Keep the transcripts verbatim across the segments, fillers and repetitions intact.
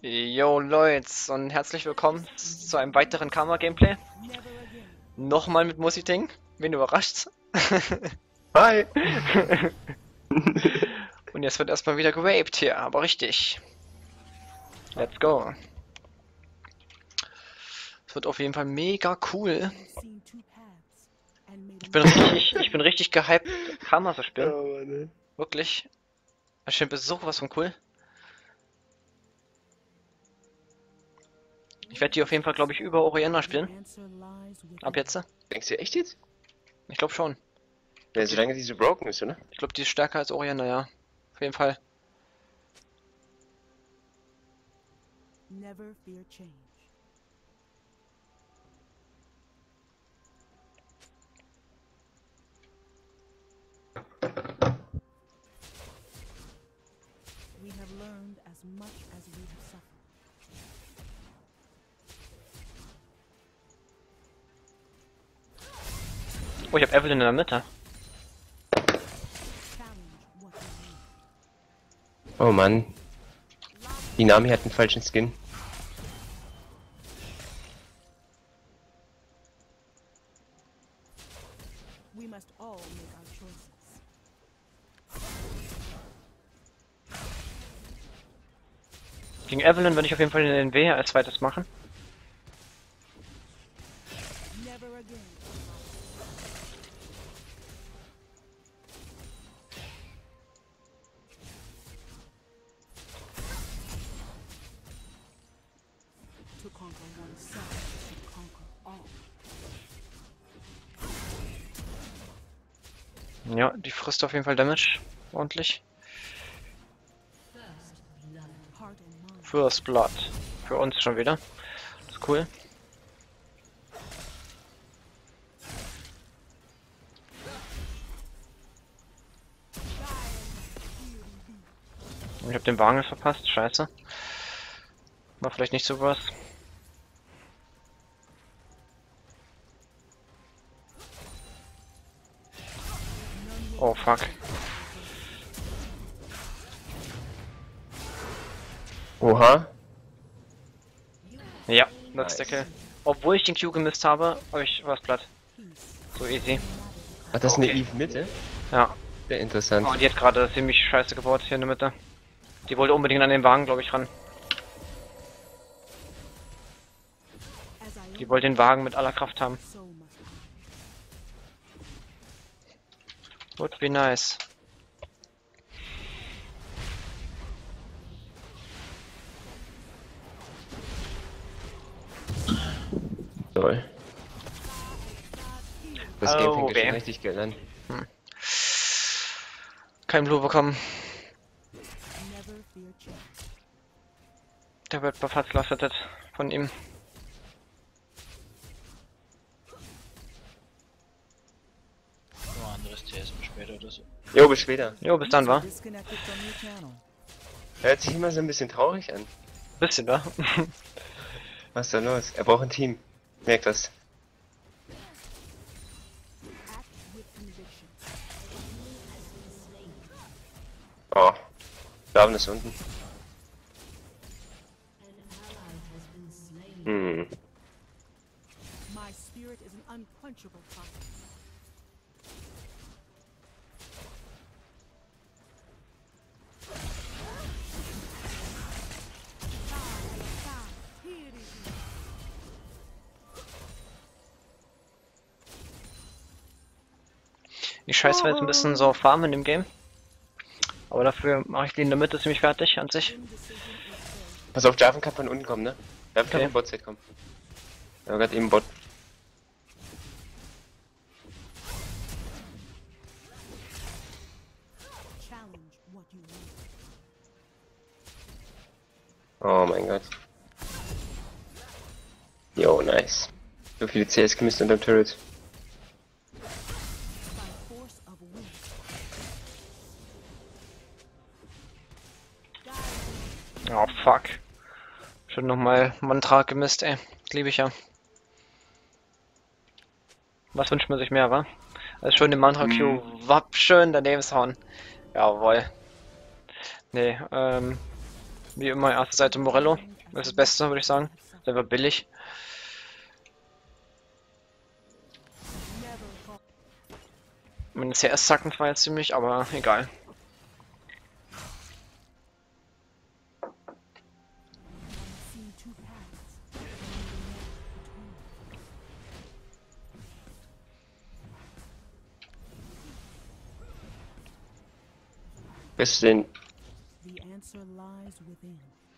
Yo Leute und herzlich willkommen zu einem weiteren Karma-Gameplay. Nochmal mit Musiting. Wen überrascht's? Hi! Und jetzt wird erstmal wieder geraped hier, aber richtig. Let's go. Es wird auf jeden Fall mega cool. Ich bin richtig, ich bin richtig gehypt, Karma zu spielen. Oh, Mann, Wirklich. Das Champ ist sowas von cool. Ich werde die auf jeden Fall, glaube ich, über Orianna spielen. Ab jetzt. denkst du echt jetzt? Ich glaube schon. Ja, solange die so broken ist, oder? Ich glaube, die ist stärker als Orianna, ja. Auf jeden Fall. Never fear change. We have learned as much as we have suffered. Oh, ich habe Evelyn in der Mitte. Challenge what you need. Oh Mann. Die Nami hat einen falschen Skin. We must all make our choices. Gegen Evelyn würde ich auf jeden Fall den W als zweites machen. Never again. To conquer oneself is to conquer all. Ja, die frisst auf jeden Fall Damage. Ordentlich. Heart and mind. First Blood. Für uns schon wieder. Das ist cool. Ich habe den Wagen jetzt verpasst. Scheiße. War vielleicht nicht so was. Oh fuck. Oha. Ja, das ist der Nice. Kill. Obwohl ich den Q gemisst habe, habe ich was platt. So easy. Ach, das ist eine Okay. Eve Mitte? Ja. Sehr interessant. Oh, die hat gerade ziemlich scheiße gebaut hier in der Mitte. Die wollte unbedingt an den Wagen, glaube ich, ran. As I Die wollte den Wagen mit aller Kraft haben. so must I. Would be nice. Toll. Das Game Oh, fängt ja weh. schon richtig geil an. Kein Blue bekommen. Never fear change. Der wird buff hat's lastet von ihm. Nur anderes T S für später oder so. Jo, bis später. Jo, bis dann, war. Disconnected from your channel. Hört sich immer so ein bisschen traurig an. Bisschen, wa? Was ist da los? Er braucht ein Team. Merkt das. Act with conviction. Oh. Darwin ist unten. Hm. My spirit is an unquenchable fire. Ich scheiß jetzt ein bisschen so Farm in dem Game. Aber dafür mache ich die in der Mitte ziemlich fertig an sich. Pass auf, Jarvan kann von unten kommen, ne? Jarvan kann Okay. von Botside kommen. Ja, gerade eben Bot. Challenge what you need. Oh mein Gott. Jo, nice. So viele C S gemisst unterm Turret. By force of will. Oh fuck. Schon nochmal Mantra gemisst, ey. Das liebe ich ja. Was wünscht man sich mehr, wa? Also schön den Mantra Q. Wapp, schön daneben hauen. Jawohl. Nee, ähm. Wie immer, erste Seite Morello. Das ist das Beste, würde ich sagen. Der war billig. Meine C S sacken zwar jetzt ziemlich, aber egal. Was denn? The answer lies within.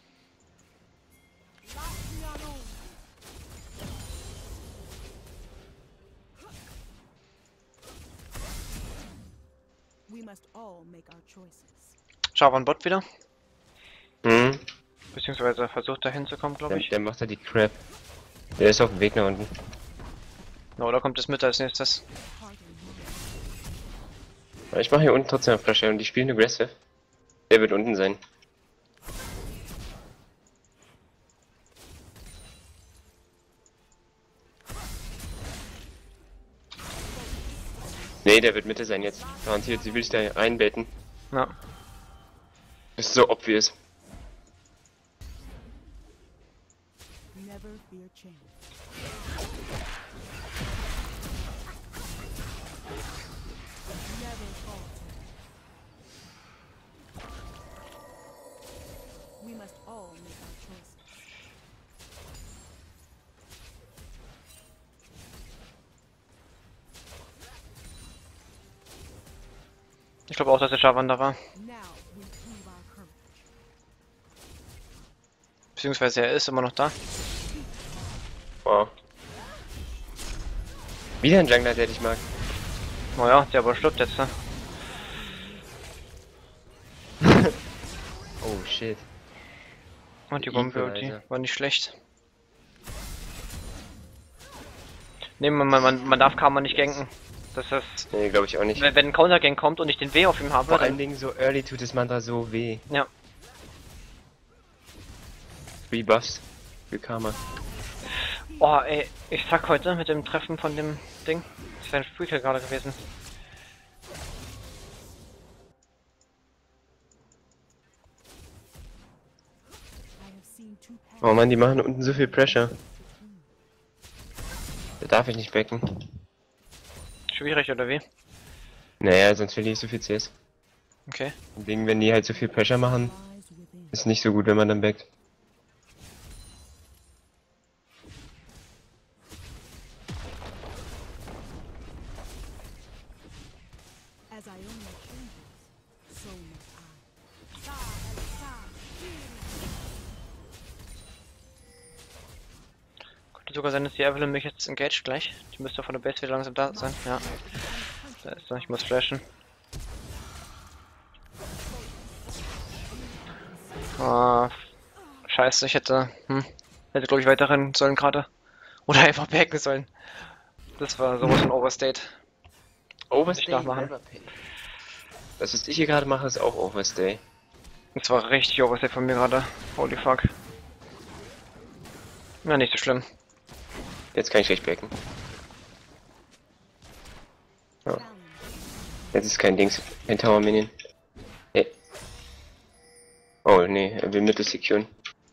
We must all make our choices. Jarvan Bot wieder. Hm? Beziehungsweise versucht da hinzukommen, glaube Der, ich. der macht da die Crap. Der ist auf dem Weg nach unten. Na, oder kommt das mit als nächstes? Aber ich mache hier unten trotzdem eine Flasche und die spielen aggressive. Der wird unten sein. Nee, der wird Mitte sein jetzt. Garantiert, sie will sich da reinbetten. Ja. Ist so obvious. Never fear change. Never falter. We must all make our choices. Ich glaube auch, dass der Jarvan da war. Now we prove our courage. Beziehungsweise er ist immer noch da. Wow. Wieder ein Jungler, der dich mag. Naja, der aber stirbt jetzt, ne? Oh shit. Und die Der Bombe, die Equalizer. war nicht schlecht. Ne, man, man, man darf Karma nicht ganken. Das ist, Nee, glaube ich auch nicht. wenn, wenn ein Counter-Gang kommt und ich den W auf ihm habe, Vor allen dann, Dingen so early tut das Mantra so weh. ja. Free Buffs. Für Karma. Oh, ey, ich sag heute mit dem Treffen von dem Ding, das wäre ein Spielkill gerade gewesen. I have seen two paths. Oh Mann, die machen unten so viel Pressure. Da darf ich nicht backen. Schwierig, oder wie? Naja, sonst verliere ich so viel C S. Okay. Deswegen, wenn die halt so viel Pressure machen, Lies within. ist nicht so gut, wenn man dann backt. As Ionia changes, so must I. Könnte sogar sein, dass die Evelyn mich jetzt engaged gleich. Die müsste von der Base wieder langsam da sein. Ja. Da ist er, ich muss flashen. Ah, scheiße, ich hätte, hm, hätte glaube ich weiterrennen sollen gerade. Oder einfach backen sollen. Das war sowas von Overstate. Overstay, nachmachen. never pay. Das, was ich hier gerade mache, ist auch Overstay. Das war richtig Overstate von mir gerade. Holy fuck. Na, nicht so schlimm. Jetzt kann ich schlecht backen. Ja. Jetzt ist kein Dings, kein Tower Minion. Nee. Oh nee, er will Mittel securen.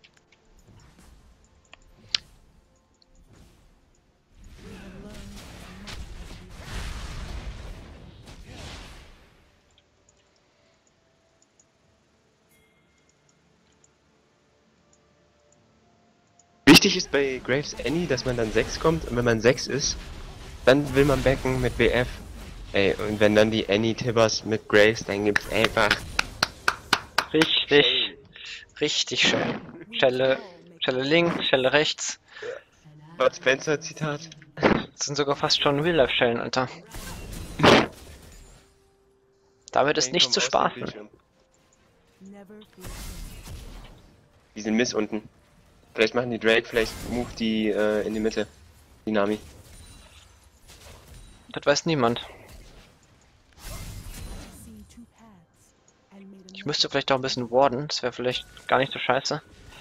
Wichtig ist bei Graves Annie, dass man dann sechs kommt und wenn man sechs ist, dann will man backen mit W F. Ey, und wenn dann die Annie Tibbers mit Graves, dann gibt's einfach... Richtig. Richtig schön. Schelle, Schelle links, Schelle rechts. Bud Spencer Zitat. Das sind sogar fast schon Real-Life-Schellen, Alter. Damit ist nicht zu spaßen. Never fear change. Die sind Miss unten. Vielleicht machen die Drake, vielleicht move die äh, in die Mitte. Die Nami. Das weiß niemand. Seen two paths and made Ich müsste vielleicht auch ein bisschen warden, das wäre vielleicht gar nicht so scheiße.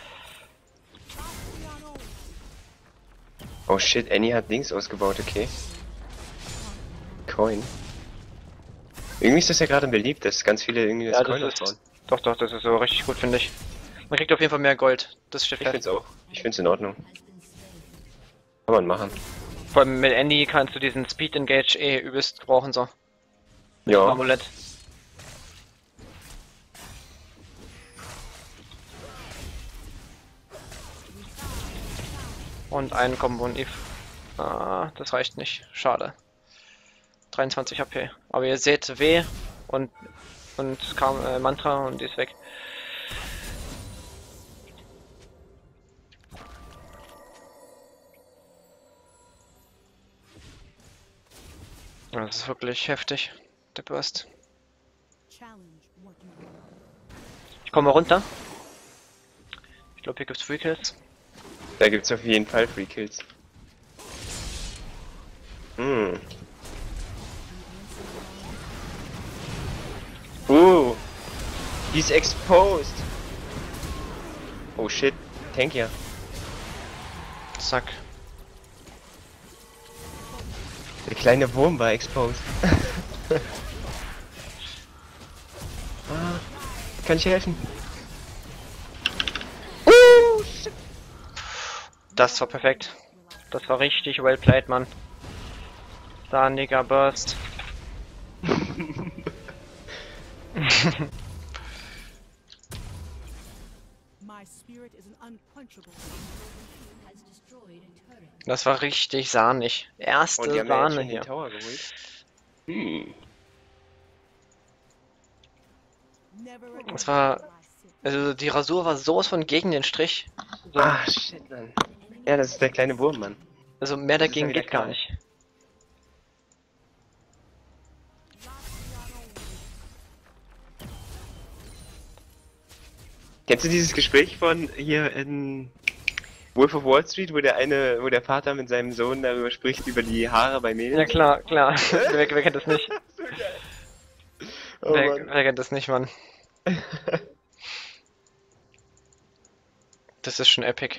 Oh shit, Annie hat Dings ausgebaut, okay. Coin. Irgendwie ist das ja gerade beliebt, dass ganz viele irgendwie das Ja, Coin das ausbauen. ist, doch, doch, das ist so richtig gut, finde ich. Man kriegt auf jeden Fall mehr Gold. Das steht Ich fest. find's auch. Ich find's in Ordnung. Kann man machen. Vor allem mit Andy kannst du diesen Speed Engage eh übelst brauchen, so. Ja. Amulett. Und ein Combo und Eve. Ah, das reicht nicht. Schade. dreiundzwanzig H P. Aber ihr seht W und und kam äh, Mantra und die ist weg. Das ist wirklich heftig, der Burst. Challenge working. Ich komme mal runter. Ich glaube, hier gibt's Free Kills. Da gibt's auf jeden Fall Free Kills. Hm. Uh. He's exposed. Oh shit. Tank ja. Zack. Der kleine Wurm war exposed. Ah, kann ich helfen? Uh, shit. Das war perfekt. Das war richtig well played, Mann. Da, Nigga Burst. My spirit is an unquenchable. Das war richtig sahnig. Erste Und die haben ja jetzt Sahne schon hier. den Tower geholt. Hm. Never again Das war, will I sit. also die Rasur war sowas von gegen den Strich. So, Ah, shit, Mann. Ja, das ist der kleine Wurm, Mann. also mehr das ist dagegen ja wieder geht gar klar. nicht. Kennst du dieses Gespräch von hier in Wolf of Wall Street, wo der eine, wo der Vater mit seinem Sohn darüber spricht, über die Haare bei Mädels? Ja klar, klar. wer, wer kennt das nicht? So geil. Oh wer, Mann. wer kennt das nicht, Mann? Das ist schon epic.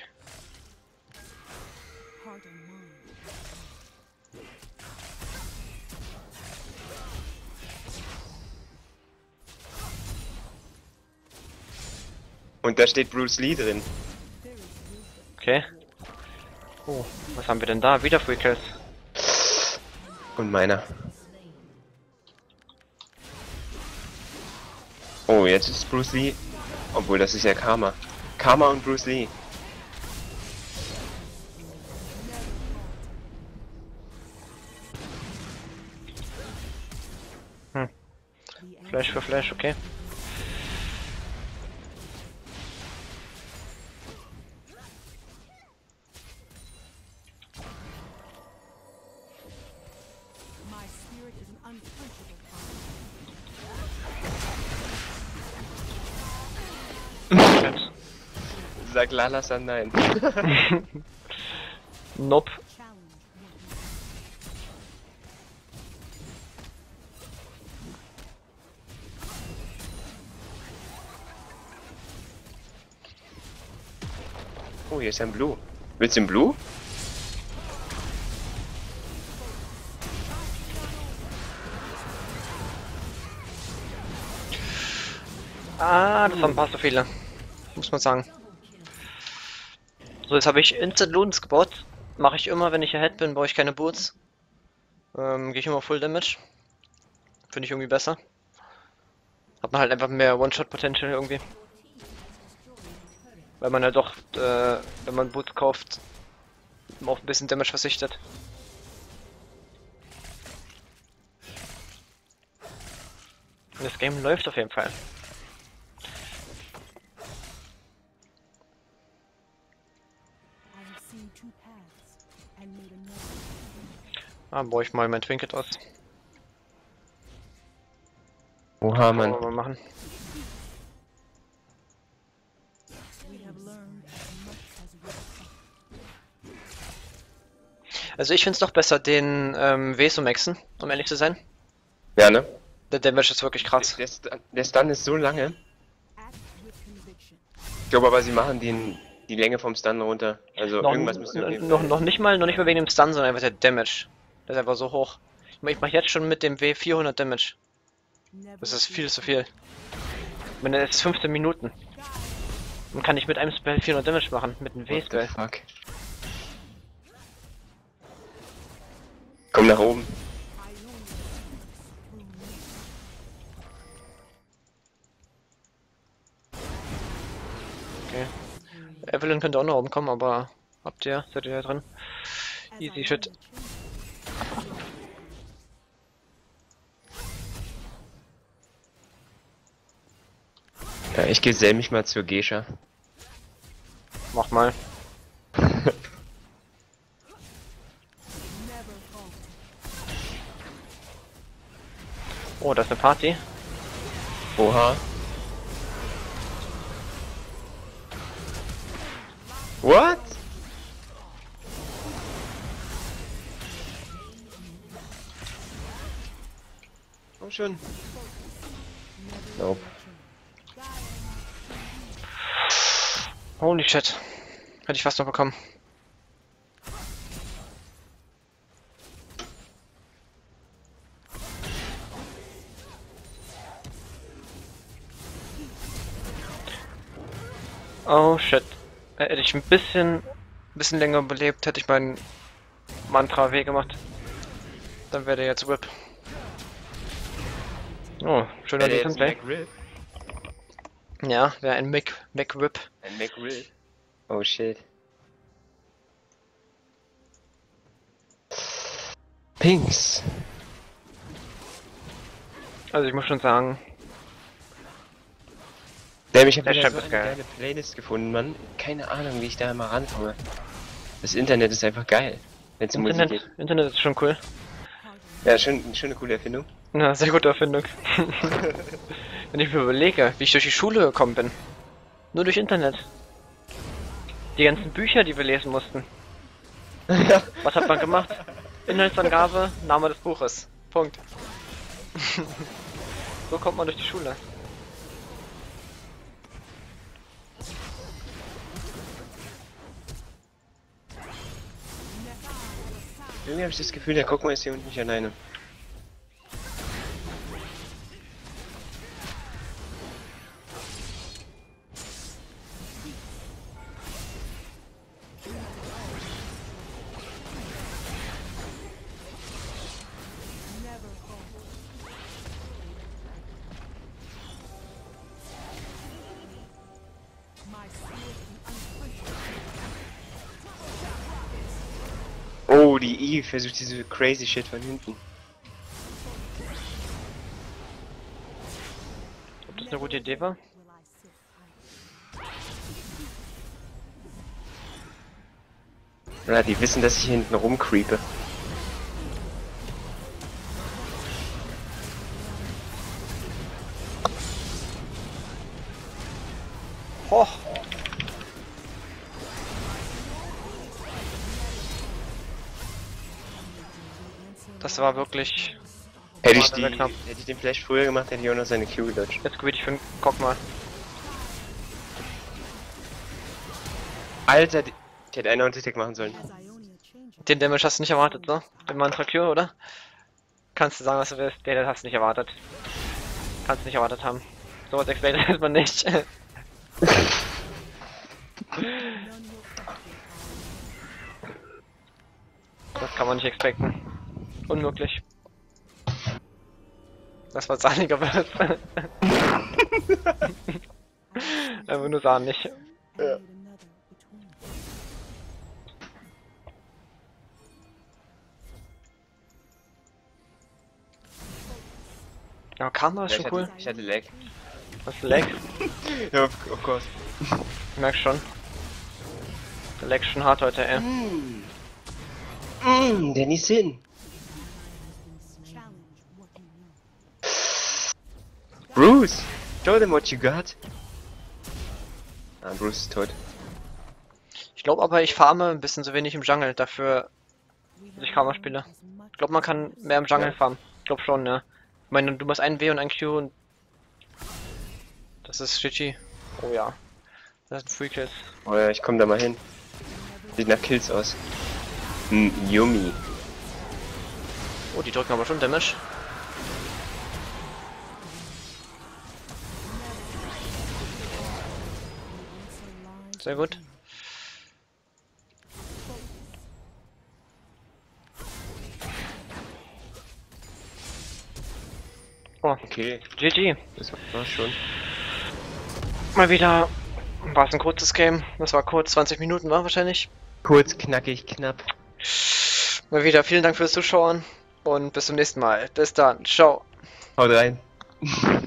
Heart and mind. Und da steht Bruce Lee drin. There is wisdom. Okay. Oh, was haben wir denn da? Wieder Free Kills. Und meiner. Oh, jetzt ist Bruce Lee. Obwohl, das ist ja Karma. Karma und Bruce Lee. Hm. The end. Flash für Flash, okay. My spirit is an unquenchable fire. Shit. Sag Lala-san nein. Nope. Challenge working. Oh, hier ist ein Blue. Willst du den Blue? Ah, das waren ein paar so viele. Muss man sagen. So, jetzt habe ich Instant Loons gebaut. Mache ich immer, wenn ich ahead bin, baue ich keine Boots. Ähm, Gehe ich immer Full Damage. Finde ich irgendwie besser. Hat man halt einfach mehr One-Shot-Potential irgendwie. Weil man ja doch, äh, wenn man Boots kauft, auf ein bisschen Damage verzichtet. Und das Game läuft auf jeden Fall. I have seen two paths and made another. Ah, baue ich mal mein Trinket aus. Oha, Kann man Mann. mal machen. We have learned as much as we have taught. Also ich finde es doch besser, den ähm, W zu maxen, um ehrlich zu sein. Ja, ne? Der Damage ist wirklich krass. Der, St- der Stun ist so lange. Act with conviction. Ich glaube aber, sie machen den, die Länge vom Stun runter. Also Noch, irgendwas müssen wir auf jeden noch, Fall- noch nicht mal, noch nicht mal wegen dem Stun, sondern einfach der Damage. Der ist einfach so hoch. Ich mach- Ich mache jetzt schon mit dem W vierhundert Damage. Never Das ist be viel zu viel. Ich meine, es ist fünfzehn Minuten. Man kann nicht mit einem Spell vierhundert Damage machen, mit einem What the W-Spell. fuck? Komm nach oben. Okay. Evelyn könnte auch noch oben kommen, aber habt ihr, seid ihr da drin? Easy shit. Ja, ich gesell mich mal zur Geisha. Mach mal. Oh, das ist eine Party. Oha. What? Komm schon. Nope. Holy shit. Hätte ich fast noch bekommen. Oh shit. Hätte ich ein bisschen, bisschen länger überlebt, hätte ich meinen Mantra W gemacht. Dann wäre der jetzt Whip. Oh, schöner Wäre jetzt Defense Play. McRib? Ja, wäre ein Mac, Mac Whip. Ein McRib? Oh shit. Pinks. Also ich muss schon sagen, Damn, ich hab Der wieder Champ so ist eine geil. geile Playlist gefunden, Mann. Keine Ahnung, wie ich da mal rankomme. Das Internet ist einfach geil, wenn es um Musik Internet, geht. Internet ist schon cool. Ja, schon, schon eine coole Erfindung. Ja, sehr gute Erfindung. Wenn ich mir überlege, wie ich durch die Schule gekommen bin. Nur durch Internet. Die ganzen Bücher, die wir lesen mussten. Was hat man gemacht? Inhaltsangabe, Name des Buches. Punkt. So kommt man durch die Schule. Irgendwie habe ich das Gefühl, der Guckmal ist hier unten nicht alleine. Oh, die Eve versucht diese crazy shit von hinten. Ob das eine gute Idee war? Ja, die wissen, dass ich hier hinten rumcreepe. Hoch! Das war wirklich... Hätte ich, War die, sehr knapp. hätte ich den Flash früher gemacht, hätte ich auch noch seine Q gedodged. Jetzt gewinne ich für den Cock mal. Alter, die, ich hätte einen Anti-Tag machen sollen. Den Damage hast du nicht erwartet, ne? Den Mantra Cure, oder? Kannst du sagen, was du willst? Den hast du nicht erwartet. Kannst du nicht erwartet haben. Sowas explained man nicht. Das kann man nicht expecten. Unmöglich. Das war sahniger wird. Einfach nur sahnig. Ja. Ja, Karma ist Ja, ich, schon cool. hatte, ich hatte Lag. Was lag? Ja, of, of course. Ich merk schon. Der lag schon hart heute, ey. Mm. Mm, Danny Sin. Bruce, show them what you got. Ah, Bruce ist tot. Ich glaube aber, ich farme ein bisschen zu wenig im Jungle dafür, dass ich Karma spiele. Ich glaube, man kann mehr im Jungle Ja. farmen. Ich glaube schon, ja. Ich meine, du machst einen W und einen Q und... Das ist G G. Oh ja. Das sind Free Kills. Oh ja, ich komm da mal hin. Sieht nach Kills aus. Mm, yummy. Oh, die drücken aber schon Damage. Sehr gut. Oh, Okay, G G. das war schon. Mal wieder. War es ein kurzes Game? Das war kurz, zwanzig Minuten war wahrscheinlich. Kurz, knackig, knapp. Mal wieder vielen Dank fürs Zuschauen und bis zum nächsten Mal. Bis dann. Ciao. Haut rein.